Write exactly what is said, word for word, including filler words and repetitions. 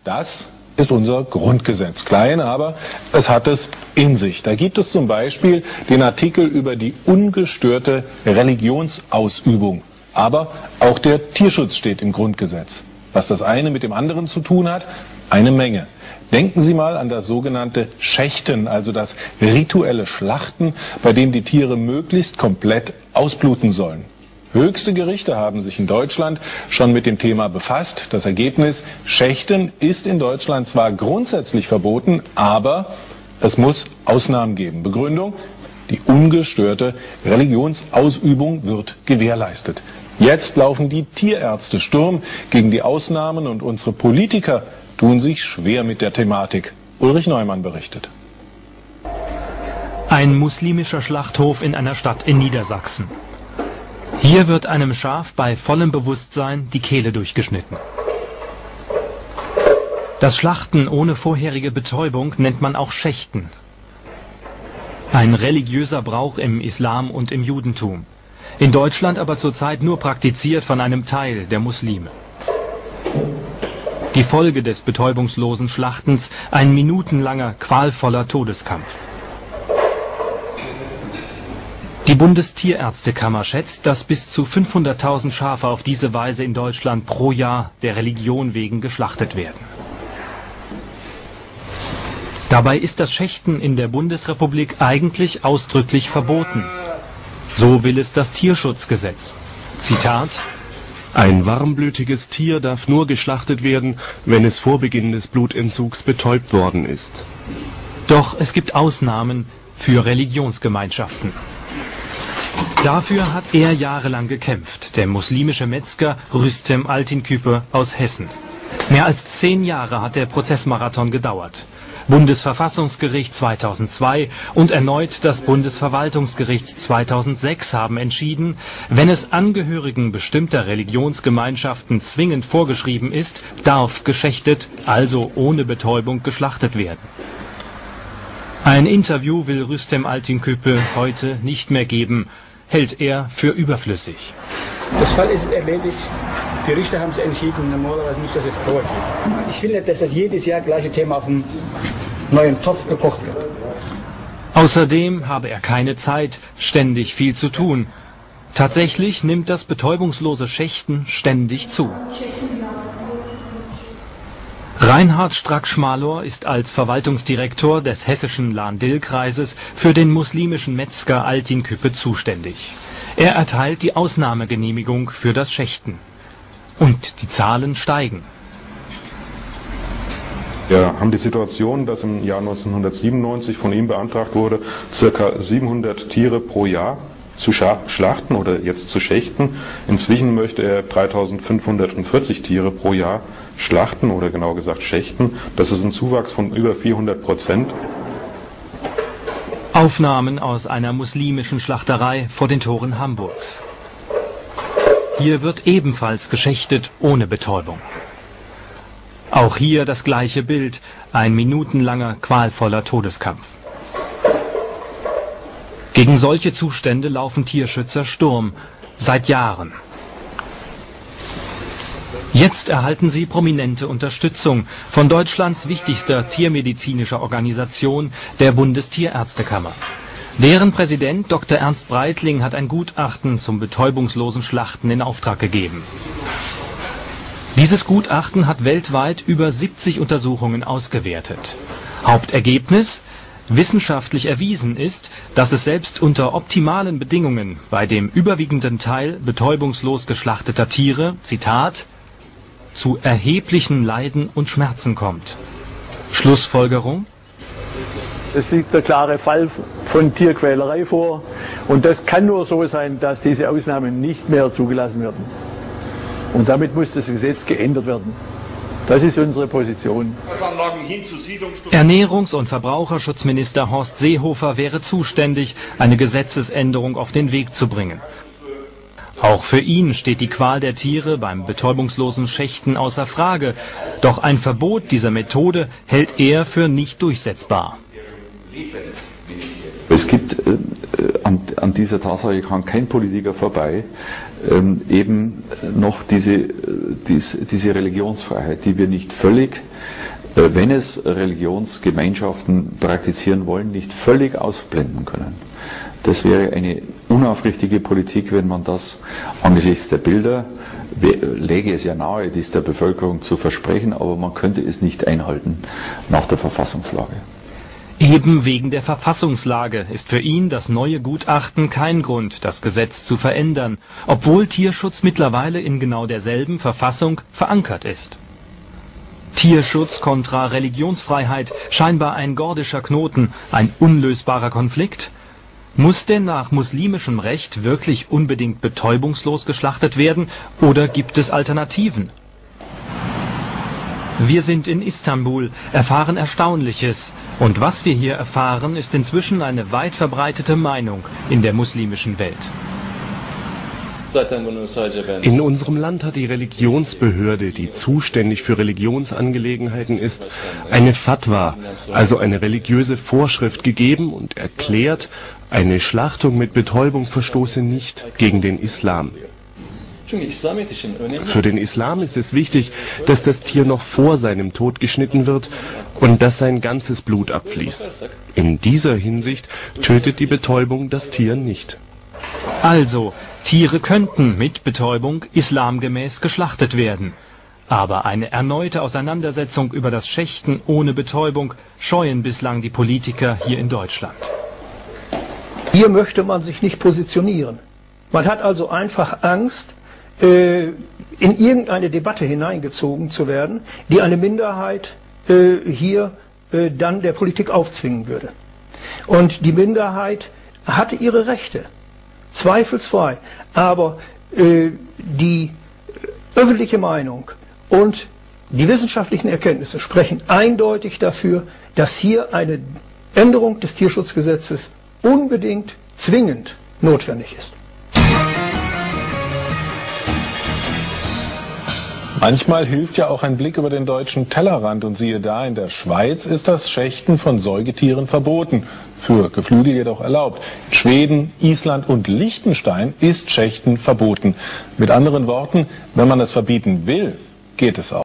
Das ist unser Grundgesetz. Klein, aber es hat es in sich. Da gibt es zum Beispiel den Artikel über die ungestörte Religionsausübung. Aber auch der Tierschutz steht im Grundgesetz. Was das eine mit dem anderen zu tun hat? Eine Menge. Denken Sie mal an das sogenannte Schächten, also das rituelle Schlachten, bei dem die Tiere möglichst komplett ausbluten sollen. Höchste Gerichte haben sich in Deutschland schon mit dem Thema befasst. Das Ergebnis: Schächten ist in Deutschland zwar grundsätzlich verboten, aber es muss Ausnahmen geben. Begründung: die ungestörte Religionsausübung wird gewährleistet. Jetzt laufen die Tierärzte Sturm gegen die Ausnahmen und unsere Politiker tun sich schwer mit der Thematik. Ulrich Neumann berichtet. Ein muslimischer Schlachthof in einer Stadt in Niedersachsen. Hier wird einem Schaf bei vollem Bewusstsein die Kehle durchgeschnitten. Das Schlachten ohne vorherige Betäubung nennt man auch Schächten. Ein religiöser Brauch im Islam und im Judentum. In Deutschland aber zurzeit nur praktiziert von einem Teil der Muslime. Die Folge des betäubungslosen Schlachtens: ein minutenlanger, qualvoller Todeskampf. Die Bundestierärztekammer schätzt, dass bis zu fünfhunderttausend Schafe auf diese Weise in Deutschland pro Jahr der Religion wegen geschlachtet werden. Dabei ist das Schächten in der Bundesrepublik eigentlich ausdrücklich verboten. So will es das Tierschutzgesetz. Zitat: Ein warmblütiges Tier darf nur geschlachtet werden, wenn es vor Beginn des Blutentzugs betäubt worden ist. Doch es gibt Ausnahmen für Religionsgemeinschaften. Dafür hat er jahrelang gekämpft, der muslimische Metzger Rüstem Altinküpe aus Hessen. Mehr als zehn Jahre hat der Prozessmarathon gedauert. Bundesverfassungsgericht zweitausendzwei und erneut das Bundesverwaltungsgericht zweitausendsechs haben entschieden, wenn es Angehörigen bestimmter Religionsgemeinschaften zwingend vorgeschrieben ist, darf geschächtet, also ohne Betäubung, geschlachtet werden. Ein Interview will Rüstem Altinküpe heute nicht mehr geben, hält er für überflüssig. Das Fall ist erledigt. Die Richter haben es entschieden, normalerweise muss das jetzt vorgehen. Ich will nicht, dass das jedes Jahr gleiche Thema auf einem neuen Topf gekocht wird. Außerdem habe er keine Zeit, ständig viel zu tun. Tatsächlich nimmt das betäubungslose Schächten ständig zu. Reinhard Strack-Schmalor ist als Verwaltungsdirektor des hessischen Lahn-Dill-Kreises für den muslimischen Metzger Altinküpe zuständig. Er erteilt die Ausnahmegenehmigung für das Schächten. Und die Zahlen steigen. Wir haben die Situation, dass im Jahr neunzehnhundertsiebenundneunzig von ihm beantragt wurde, circa siebenhundert Tiere pro Jahr zu schlachten oder jetzt zu schächten. Inzwischen möchte er dreitausendfünfhundertvierzig Tiere pro Jahr schlachten oder genau gesagt schächten. Das ist ein Zuwachs von über vierhundert Prozent. Aufnahmen aus einer muslimischen Schlachterei vor den Toren Hamburgs. Hier wird ebenfalls geschächtet ohne Betäubung. Auch hier das gleiche Bild, ein minutenlanger, qualvoller Todeskampf. Gegen solche Zustände laufen Tierschützer Sturm, seit Jahren. Jetzt erhalten sie prominente Unterstützung von Deutschlands wichtigster tiermedizinischer Organisation, der Bundestierärztekammer. Deren Präsident Doktor Ernst Breitling hat ein Gutachten zum betäubungslosen Schlachten in Auftrag gegeben. Dieses Gutachten hat weltweit über siebzig Untersuchungen ausgewertet. Hauptergebnis: Wissenschaftlich erwiesen ist, dass es selbst unter optimalen Bedingungen bei dem überwiegenden Teil betäubungslos geschlachteter Tiere, Zitat, zu erheblichen Leiden und Schmerzen kommt. Schlussfolgerung: Es liegt der klare Fall von Tierquälerei vor und das kann nur so sein, dass diese Ausnahmen nicht mehr zugelassen werden. Und damit muss das Gesetz geändert werden. Das ist unsere Position. Ernährungs- und Verbraucherschutzminister Horst Seehofer wäre zuständig, eine Gesetzesänderung auf den Weg zu bringen. Auch für ihn steht die Qual der Tiere beim betäubungslosen Schächten außer Frage. Doch ein Verbot dieser Methode hält er für nicht durchsetzbar. Es gibt äh, an, an dieser Tatsache kann kein Politiker vorbei, ähm, eben noch diese, diese, diese Religionsfreiheit, die wir nicht völlig, äh, wenn es Religionsgemeinschaften praktizieren wollen, nicht völlig ausblenden können. Das wäre eine unaufrichtige Politik, wenn man das angesichts der Bilder, läge es ja nahe, dies der Bevölkerung zu versprechen, aber man könnte es nicht einhalten nach der Verfassungslage. Eben wegen der Verfassungslage ist für ihn das neue Gutachten kein Grund, das Gesetz zu verändern, obwohl Tierschutz mittlerweile in genau derselben Verfassung verankert ist. Tierschutz kontra Religionsfreiheit, scheinbar ein gordischer Knoten, ein unlösbarer Konflikt? Muss denn nach muslimischem Recht wirklich unbedingt betäubungslos geschlachtet werden oder gibt es Alternativen? Wir sind in Istanbul, erfahren Erstaunliches. Und was wir hier erfahren, ist inzwischen eine weit verbreitete Meinung in der muslimischen Welt. In unserem Land hat die Religionsbehörde, die zuständig für Religionsangelegenheiten ist, eine Fatwa, also eine religiöse Vorschrift gegeben und erklärt, eine Schlachtung mit Betäubung verstoße nicht gegen den Islam. Für den Islam ist es wichtig, dass das Tier noch vor seinem Tod geschnitten wird und dass sein ganzes Blut abfließt. In dieser Hinsicht tötet die Betäubung das Tier nicht. Also, Tiere könnten mit Betäubung islamgemäß geschlachtet werden. Aber eine erneute Auseinandersetzung über das Schächten ohne Betäubung scheuen bislang die Politiker hier in Deutschland. Hier möchte man sich nicht positionieren. Man hat also einfach Angst, äh, in irgendeine Debatte hineingezogen zu werden, die eine Minderheit äh, hier äh, dann der Politik aufzwingen würde. Und die Minderheit hatte ihre Rechte, zweifelsfrei. Aber äh, die öffentliche Meinung und die wissenschaftlichen Erkenntnisse sprechen eindeutig dafür, dass hier eine Änderung des Tierschutzgesetzes unbedingt zwingend notwendig ist. Manchmal hilft ja auch ein Blick über den deutschen Tellerrand und siehe da, in der Schweiz ist das Schächten von Säugetieren verboten, für Geflügel jedoch erlaubt. In Schweden, Island und Liechtenstein ist Schächten verboten. Mit anderen Worten, wenn man es verbieten will, geht es auch.